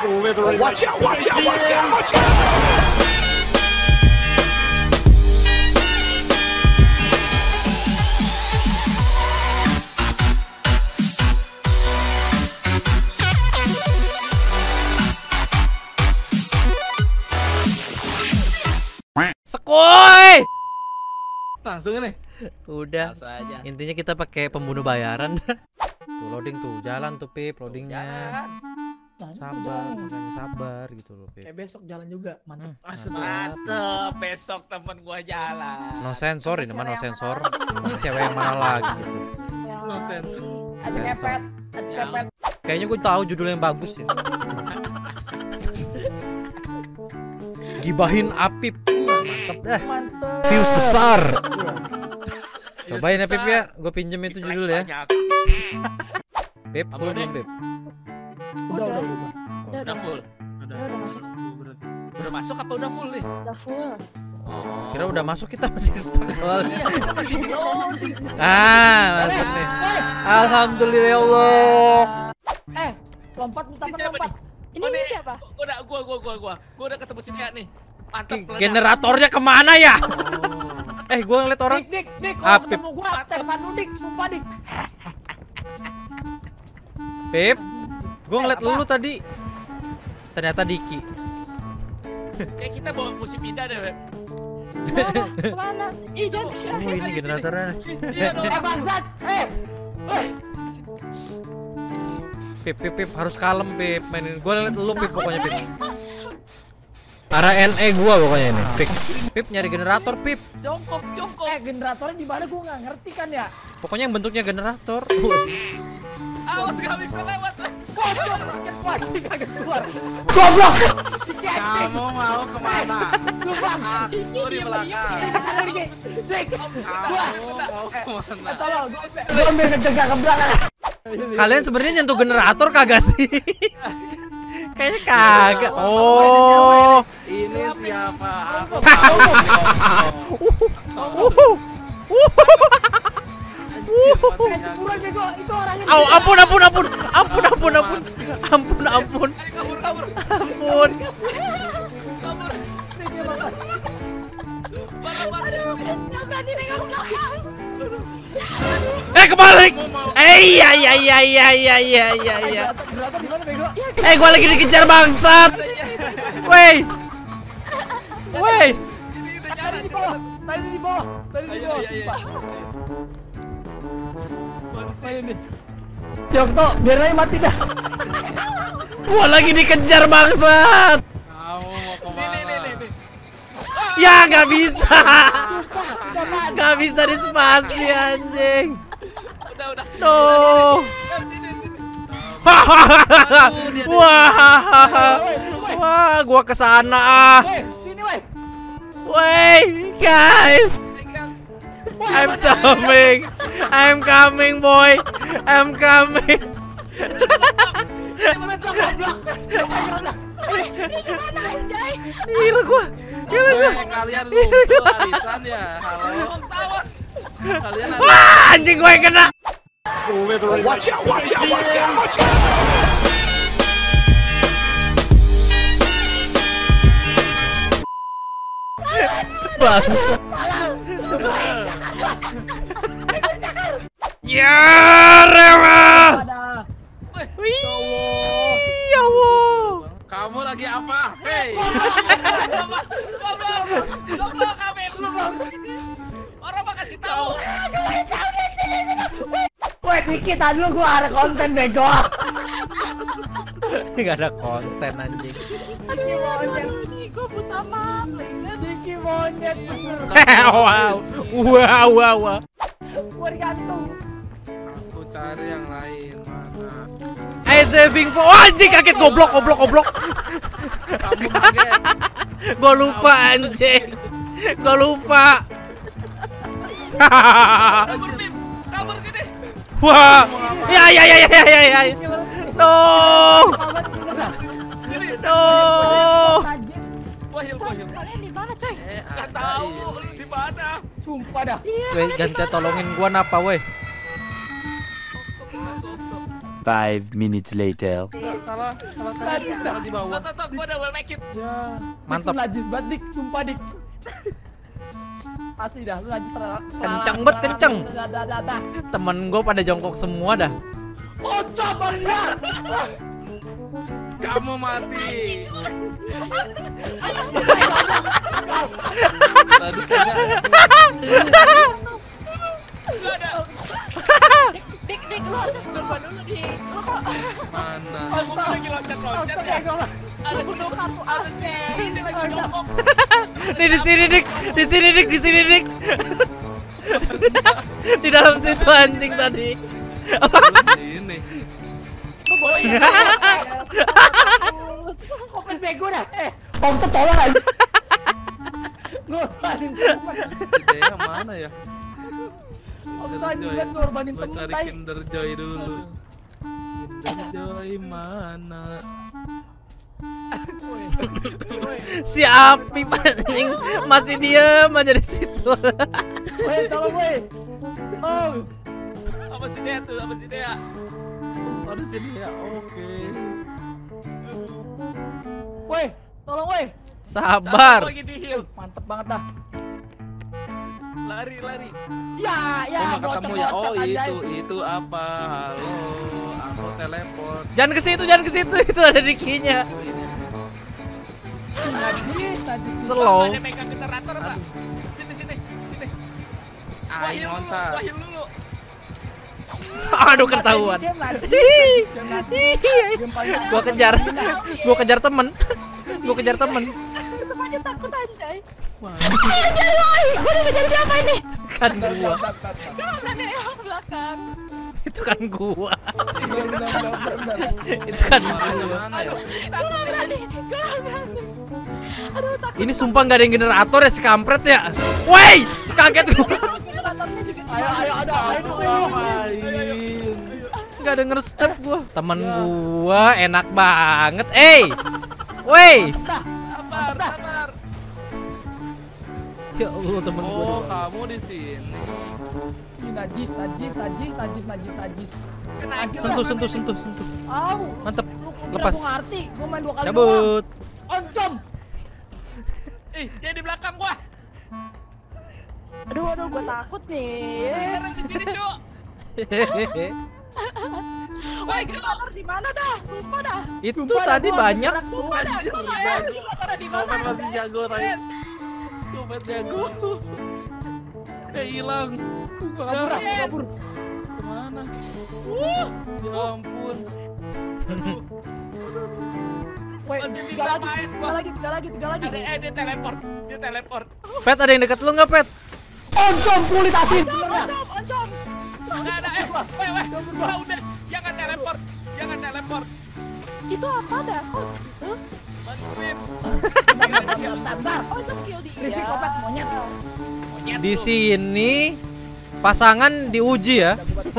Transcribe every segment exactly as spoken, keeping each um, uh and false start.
Slithering. Watch out, watch out, watch out, watch out! Sekoy! Langsung nih. Udah. Aja. Intinya kita pakai pembunuh bayaran. Tuh loading tuh, jalan tuh Pip, loadingnya. Sabar, makanya sabar gitu loh Pip. Kayak besok jalan juga, mantap. Hmm, Asli. Mantep, besok temen gua jalan. No sensor ini mah no sensor. Ini cewek yang mana lagi gitu. No sense. Aja kepet, aja kepet. Kayaknya gue tahu judul yang bagus ya. Gibahin Apip. Mantap dah. Mantep. Views besar. Iya. Cobain ya Pip ya, gue pinjem itu judul ya. Pip, full belum Pip? Udah, udah, udah. Udah, Udah full. Udah, udah masuk. Udah masuk apa udah full nih? Udah full. Oh. Kira udah masuk, kita masih stuck soalnya. Iya, kita masih di loading. Ah, masuk nih. Alhamdulillah ya Allah. Eh, lompat, minta Ini siapa lompat. Ini, Oh, ini nih. siapa? Gua udah gua gua gua gua. Gua udah ketemu sini ya nih. Mantap. Ge- peledak. Generatornya kemana ya? Eh, gue ngeliat orang. Dik, dik, dik, Apip. kalau ketemu gua, tempat lu dik, sumpah dik. Pip, gue ngeliat Eh, apa? lu tadi. Ternyata Diki. Kayak kita bawa musim pindah deh, Beb. Kemana? Kemana? Ih, jangan Oh, dikirain. ini generatornya. Iya dong. Eh, bangsat. Eh. Eh. Pip, Pip, Pip, harus kalem Pip. Mainin. Gue ngeliat lu Pip pokoknya Pip. Arah N E gua pokoknya ini, fix. Pip nyari generator Pip. Jongkok, jongkok. Eh, generatornya di mana gua nggak ngerti kan ya? Pokoknya yang bentuknya generator. Awas gak bisa lewat. Pocong, roket pocong kagak keluar. Goblok. Kamu mau kemana? Sumpah. Aku di belakang. Dik, dik. Kamu mau kemana? Eh, tolong, gua gua ambil ngejegak ke belakang. Kalian sebenarnya nyentuh generator kagak sih? Kayaknya kagak. Oh. Ini siapa? Aku Eh, jemuran bego, itu orangnya. Au, ampun, ampun, ampun, ampun, ampun, ampun, ampun, ampun, kabur, kabur, ampun. kabur. Dik, dia lepas. Mana, mana? Jangan didengar belakang. Eh, kebalik. Eh, iya, iya, iya, iya, iya, iya, iya, iya. Generator, generator di mana bego? Eh, gua lagi dikejar bangsat. Wey, wey. Ini udah Tadi nyala di bawah, tadi di bawah, tadi di Ayo, bawah. iya, iya. Sumpah. Mana ini? Si Okto, biar aja mati dah. Gua lagi dikejar bangsat. Kamu mau kemana? Nih, nih, nih, nih. Ya, nggak bisa. Nggak bisa dispasi anjing. Udah, udah. No. Beb, sini, sini. Wah, wah, gua kesana ah. Woi, sini woi. Wey, guys, Pegang. I'm coming, I'm coming, boy, I'm coming. Ini gimana, anjay? Gila gua, gila gua. Kalian lupa arisan ya? Halo. Bang, tawas. Kalian Wah, anjing gue yang kena. Slithering. Watch out, watch out, watch out, watch out! Bangsa. Ya, rewa. Wih, ya Allah. kamu lagi apa? Hei. Goblok, goblok, kami belum. Orang mah kasih tahu. Woi, dikit tadi lu gua ada konten bego. Gak ada konten anjing. Diki monyet, Ini gue buta map. Diki monyet. Wow, wow, wow, wow. Gua digantung. Aku cari yang lain mana? I saving for. Oh, anjing kaget goblok, goblok, goblok. Kamu kaget. Gua lupa anjing. Gua lupa. Kabur, Bim. Kabur sini. Wah. Ya, ya, ya, ya, ya, ya, ya. No. Sini. No. Najis. Gua heal, gua heal. Kalian di mana, coy? Eh, Gak ada tahu ini. lu di mana. Sumpah dah. Iya. Weh, ganti tolongin gua napa, weh. Five minutes later. Salah, salah tadi, salah di bawah. Tok, tok, gua double make it. Ya. Mantap. Lu najis banget dik, sumpah dik. Asli dah, lu najis terlalu. Kenceng banget, kenceng. Dah, dah, dah, dah. Temen gue pada jongkok semua dah. Kocok banget. Kamu mati. Tadi kayaknya Gua ada. Dik, dik, lu harus berubah dulu di mana? Aku lagi loncat-loncat ya. Ada snow kartu ada sih. Ini lagi jongkok. Nih di sini dik, di sini dik, di sini dik. Di dalam situ anjing tadi. Ini. Kopet bego dah. Eh, Komset tolong aja. Ngorbanin temen. Idenya mana ya? Komset aja kan ngorbanin Gua temen. cari Tai. Kinder Joy dulu. Kinder Joy mana? Si Api anjing masih diem aja di situ. Woi, tolong woi. Oh, Apa sih dia tuh? Apa sih dia? Oh, di sini ya. Oke. woi, tolong woi. Sabar. Lagi di heal. Mantep banget dah. Lari, lari. Ya, ya, Oh, nggak ketemu ya? Oh, bocok-bocok, itu, anjay. itu apa? Halo, aku teleport. Jangan ke situ, jangan ke situ. Itu ada di key-nya. Oh, ini. Najis, najis. Slow. Ada megang generator, Pak. Sini, sini, sini. Ah, ini Wahil dulu, loncat. wahil dulu. Aduh ketahuan. Game najis. Hihi. Game najis. Hihi. Game paling Gua najis. kejar. Gua kejar temen. Gua kejar temen. Tetep aja takut anjay. Mana? Anjay, woi, gue dikejar siapa ini? Kan gua. Jangan berani yang belakang. Itu kan gua. Bener, bener, bener, bener. Itu kan Suaranya gua. mana ya? Gue gak berani, gue gak berani. Aduh, takut. Ini sumpah nggak ada yang generator ya si kampret ya. Woi, kaget gua. Generatornya juga di Ayo, ayo, ada apa itu? Aku Ayo. ngapain? Nggak denger step gua. Temen gua enak banget. Eh, woi. Dah, Sabar, sabar. Ya Allah temen gua. Oh, kamu di sini. Ih, najis, najis, najis, najis, najis, najis. Kena Najis Sentuh, dah. sentuh, sentuh, sentuh. Au. Mantep. Lu kira Lepas. gua ngerti, gua main dua kali doang. Cabut. Oncom. Ih, dia di belakang gua. Aduh, aduh, gue takut nih. Sekarang di sini, Cuk. Hehehe. Woi, generator di mana dah? Sumpah dah. Itu Sumpah dah, tadi gua banyak. gerak tuh, Sumpah dah, anjir. gue gak tahu generatornya di mana. Sobat masih anjay. jago tadi. Sobat jago. Eh, hilang. Gua kabur, ah, gua kabur. Kemana? Ya ampun. Woi, Masih tiga bisa lagi, main, tiga gua. lagi, tiga lagi, tiga lagi. Ada eh dia teleport. Dia teleport. Pet ada yang deket lu nggak Pet? Oncom kulit asin. Bener dah. Oncom, oncom. Enggak ada. Eh, weh, weh. Udah, udah. Jangan teleport. Jangan teleport. Itu apa dah? Kok gitu? Bantuin. Bentar, bentar, bentar, bentar. Oh, itu skill dia. Risi kopet monyet. Monyet Di tuh. sini pasangan diuji ya.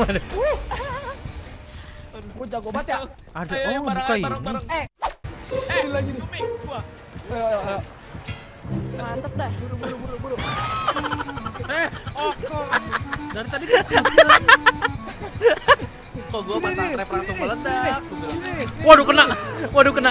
Gua jago banget ya. Ada Ayo, ayo, oh bareng, buka bareng, ini. bareng. Eh, Eh, lagi nih. Umi, gua. ayo, ayo, ayo. Mantep dah. Buru, buru, buru, buru. Eh, oh kok dari tadi kan kecil. Kok gua pasang trap langsung meledak? Gua bilang, Waduh kena. Waduh kena.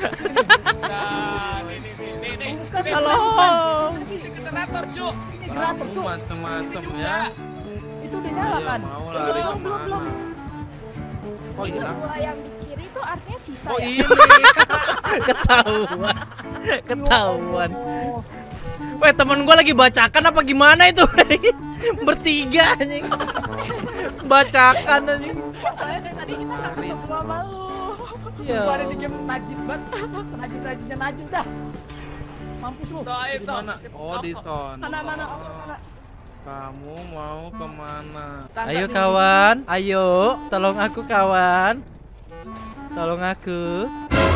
Nah, nih, nih, nih, nih, nih. Bukan, Nih, Halo. Ini generator, Cuk. Ini generator kamu tuh. macem-macem Ini ya. juga. Itu udah nyala Ayo, kan? mau lari Belum, belum, kemana? belum. Oh hilang. Dua yang di kiri itu artinya sisa Oh ya? ini. Ketahuan. Ketahuan. Oh, Weh temen gua lagi bacakan apa gimana itu? Bertiga anjing. Bacakan anjing. Soalnya dari tadi kita nggak Lari. ketemu sama lu. Ya. gua ada di game najis banget. Senajis-najisnya najis dah. Mampus lu. Doain Di dong. mana? Oh di sana. Mana mana oke mana? Kamu mau kemana? Tangga Ayo nih. kawan, ayo, tolong aku kawan. Tolong aku.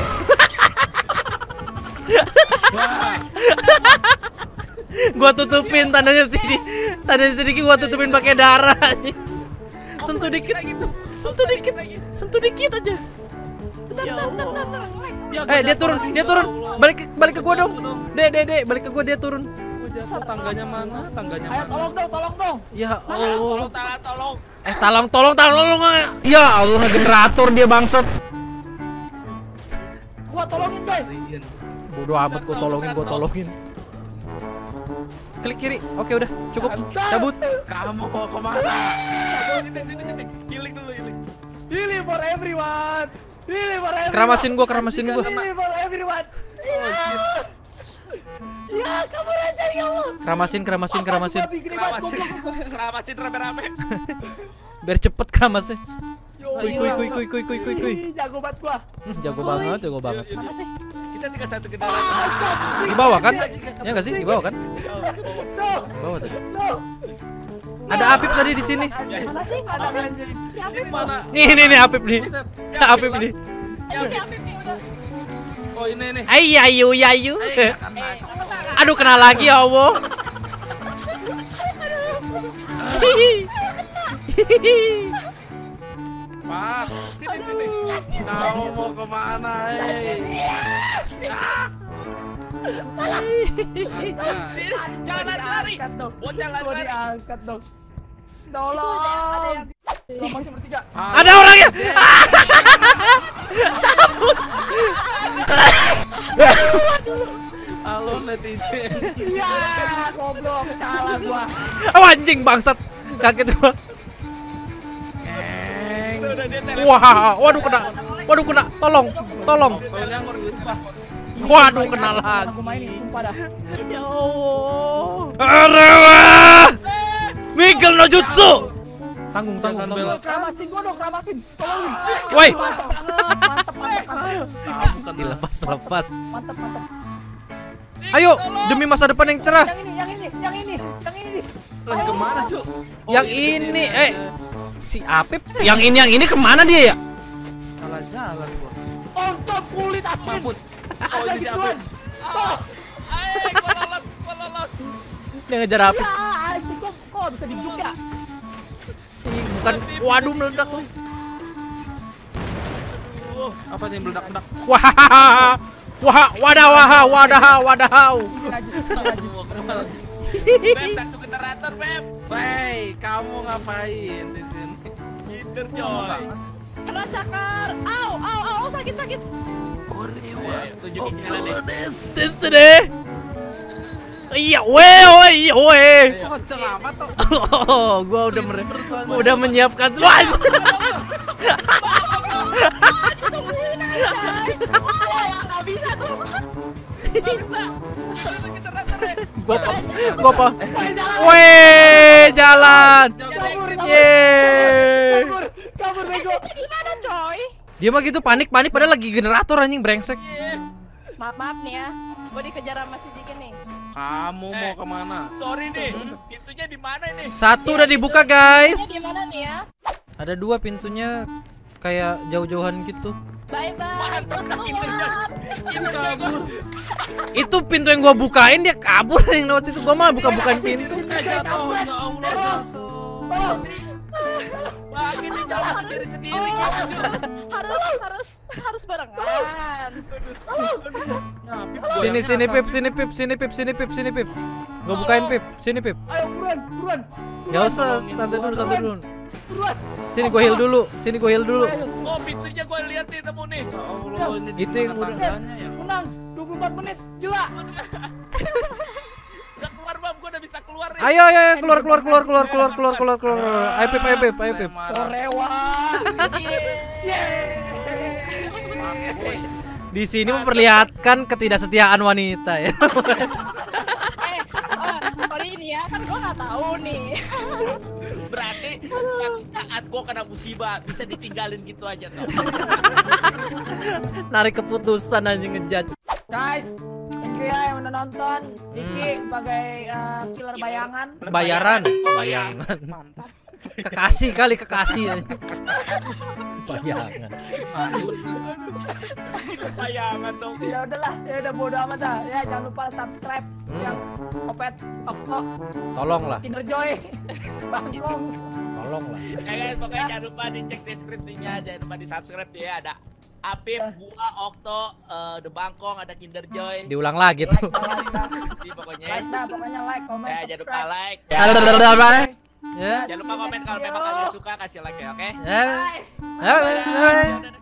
Gua tutupin tandanya sini. Tandanya sedikit gua tutupin pakai darah anjing. Sentuh dikit. Sentuh dikit. Sentuh dikit aja. Bentar, bentar, bentar, bentar, bentar. Like, Ya, Eh, gua dia jatuh turun, lagi. dia Ya turun. Allah. Balik ke balik ke gua dong. Dek, dek, dek, balik ke gua dia turun. Gua jatuh, tangganya mana? Tangganya Ayo mana? tolong dong, tolong dong. Ya Tolong, Allah. tolong, tolong. Eh, tolong, tolong, tolong. Ya Allah, generator dia bangsat. Gua tolongin guys. Bodoh amat, gua tolongin, gua tolongin. Klik kiri. Oke, udah, cukup. Cabut. Kamu mau kemana? Healing dulu, healing. Healing for everyone. Healing for everyone. Keramasin gua, keramasin gua. Healing for everyone. Ya, kamu aja kamu. Keramasin, keramasin, keramasin. Keramasin, keramasin rame-rame. Biar cepet keramasnya. Yo, Kuy, kuy, kuy, kuy, kuy, kuy, kuy, kuy. Ih, jago banget gua. Hmm, jago banget, jago banget. Kita tinggal satu kendaraan. Di bawah kan? Ya nggak sih? Di bawah kan? No, Di bawah tadi. no. Ada Apip tadi di sini. Mana sih? Mana sih? Si Afif Mana? Nih, nih, nih Apip nih. Apip nih. Ya si Afif nih udah. Oh ini nih. Ay, ayu, ayu. Eh, Aduh, kena lagi ya Allah. Pak, Sini, sini. kamu mau kemana? Eh, Sini, jangan lari-lari. Diangkat dong. Bocah Gua lari-lari. diangkat dong. Tolong. Gua masih bertiga. Ada orangnya. halo netizen. Iya, goblok. Salah gua. Oh, anjing bangsat. Kaget gua. Itu udah dia telepon. Wah, waduh kena. Waduh kena. Tolong, tolong. Pokoknya aku lupa. Waduh kena Aku lagi. mainin, sumpah dah. Ya Allah. Arewa. Miguel no jutsu. Tanggung, tanggung, Jangan tanggung. Keramasin gua dong, keramasin. Tolongin. Woi. Mantap banget, mantap, mantap, mantap. Kamu kena. Dilepas, lepas. Mantap, mantap. Ayo, demi masa depan yang cerah. Yang ini, yang ini, yang ini, yang ini nih. Lagi kemana, Cuk? Yang ini, eh. Si Apip, yang ini, yang ini kemana dia ya? Salah jalan gua. Oncom kulit asin. Mampus. Oh, Ada ini si gituan. Apip. Oh, Eh, gua lolos, gua lolos. Dia ngejar Apip. ya, anjing kok kok bisa dijuk ya? Ih, bukan. Waduh, meledak lu. Apa nih meledak-meledak? Wah, wah, wadah, wah, wadah, wadah. Ini najis, ini najis. Mau kemana? Beb, satu generator, Beb. Wey, kamu ngapain di sini? Gider, Joy. kena cakar. Au, au, au, sakit, sakit. Eh, tunjukin jalan deh. Sesede. Iya, weh, weh, iya, weh. Oh, selamat tuh. Oh, gua udah mere- udah menyiapkan semua. Tungguin aja. Ah, ya nggak bisa tuh. Nggak bisa. Gimana generatornya? Gua apa? Gua apa? Woi, jalan. Weh, jalan. Kabur, kabur. Yeay. Kabur, kabur bego. Itu gimana coy? Dia mah gitu panik-panik padahal lagi generator anjing brengsek. Maaf maaf nih ya. Gue dikejar sama si Jikin nih. Kamu mau Eh. kemana? Sorry nih, pintunya di mana ini? Satu udah dibuka, guys. Ini gimana nih ya? Ada dua pintunya kayak jauh-jauhan gitu. Bye bye. Mantap dah Kinderjoy. Kabur. Itu pintu yang gua bukain dia kabur yang lewat situ. Gua mah buka-bukain pintu. Eh, jatuh. Ya Allah, jatuh. Tolong. Wah, ini jalan diri sendiri. Oh, Kinderjoy. harus harus harus barengan. Ya, Pip, Sini goyangnya sini apa? Pip, sini Pip, sini Pip, sini Pip, sini Pip. Gua bukain Pip, sini Pip. Ayo buruan, buruan. Gak usah, santai dulu, santai dulu. Buruan. Sini gua heal dulu, sini gua heal dulu. Ayo. Oh, pintunya gue lihat nih temu nih. Ya Allah, ini di Itu yang mana udah- tangganya ya? Menang dua puluh empat menit. Gila. Udah keluar, Bang. Gue udah bisa keluar nih. Ayo, ayo, ayo, keluar, keluar, keluar, keluar, keluar, keluar, keluar, keluar. Ayo Pip, ayo Pip, ayo Pip. Korewa. Boy. Di sini memperlihatkan ketidaksetiaan wanita ya. Eh, oh, sorry ini ya, kan gue nggak tahu nih. Berarti suatu saat gue kena musibah bisa ditinggalin gitu aja tuh. Narik keputusan aja ngejat. Guys, thank you ya yang udah nonton. Diki sebagai uh, killer bayangan. Bayaran, bayangan. Mantap. Kekasih kali kekasih. Bayangan. Bayangan dong. Ya udahlah, ya udah bodo amat dah. Ya jangan lupa subscribe Hmm. yang Opet Toko Tolong lah, Kinderjoy Bangkong. tolong lah. Ya guys, pokoknya jangan lupa dicek deskripsinya, jangan lupa di subscribe tuh ya. Ada Apip, gua, Okto, eh, The Bangkong, ada Kinderjoy. Diulang lagi Like tuh. dah, like dah. Jadi pokoknya Like dah, pokoknya like, comment, ya jangan lupa subscribe. like. Bye. Ya. Jangan lupa komen kalau memang kalian suka, kasih like ya, oke? Ya. Bye. Bye bye. Bye. Bye.